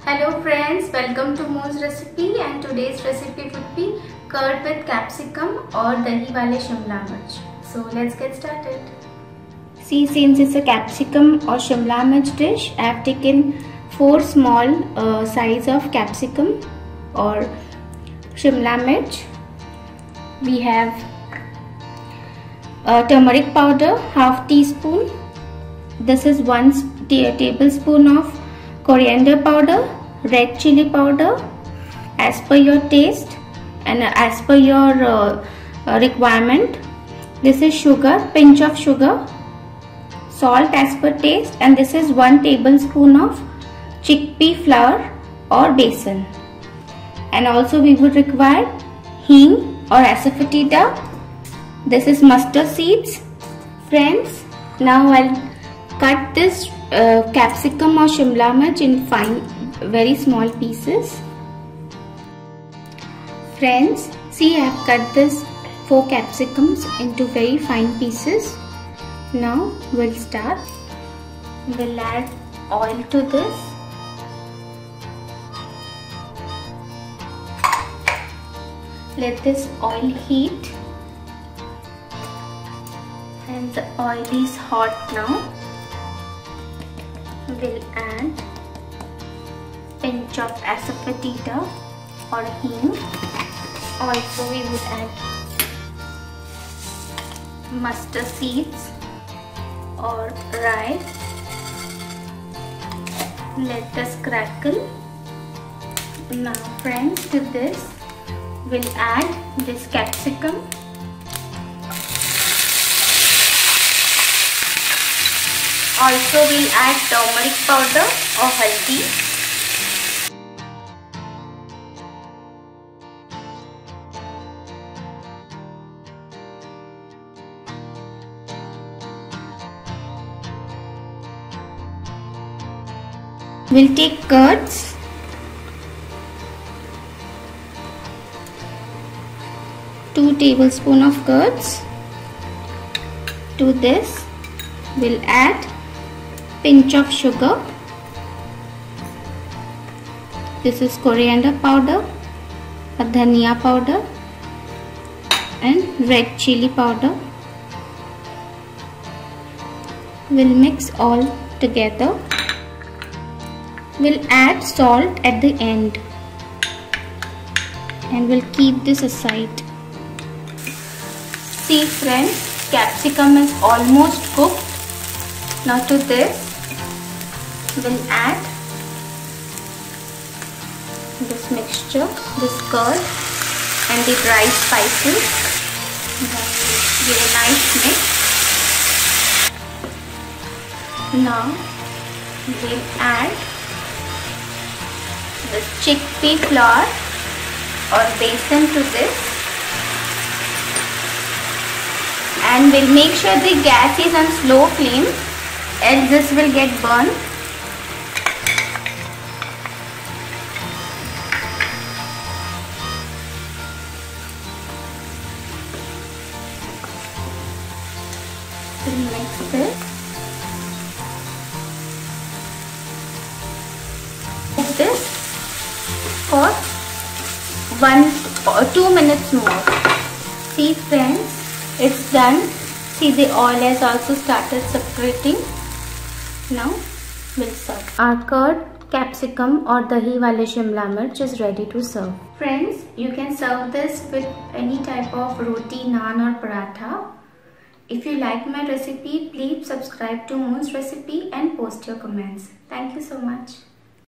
Hello friends, welcome to Moon's recipe, and today's recipe would be curd with capsicum or dahi wale shimla mirch. So let's get started. See, since it's a capsicum or shimla mirch dish, I have taken 4 small size of capsicum or shimla mirch. We have turmeric powder, half teaspoon. This is 1 tablespoon of coriander powder, red chili powder as per your taste and as per your requirement. This is sugar, pinch of sugar, salt as per taste, and this is 1 tablespoon of chickpea flour or besan. And also we would require hing or asafoetida. This is mustard seeds. Friends, now I'll cut this capsicum or shimla mirch in fine, very small pieces. Friends, see, I have cut this 4 capsicums into very fine pieces. Now we'll start. We'll add oil to this. Let this oil heat, and the oil is hot now. We'll add pinch of asafoetida or hing. Also we would add mustard seeds or rye. Let this crackle. Now friends, to this we'll add this capsicum. Also we'll add turmeric powder or haldi. We'll take curds. Two tablespoons of curds. To this we'll add pinch of sugar. This is coriander powder, dhania powder and red chili powder. We'll mix all together. We'll add salt at the end and we'll keep this aside. See friends, capsicum is almost cooked. Now to this we'll add this mixture, this curd and the dry spices. Then give a nice mix. Now we'll add this chickpea flour or besan to this, and we'll make sure the gas is on slow flame, else this will get burned. We'll mix this. Mix this for 1 or 2 minutes more. See friends, it's done. See, the oil has also started separating. Now we'll serve. Our curd, capsicum or dahi wale shimla mirch is ready to serve. Friends, you can serve this with any type of roti, naan or paratha. If you like my recipe, please subscribe to Moon's recipe and post your comments. Thank you so much.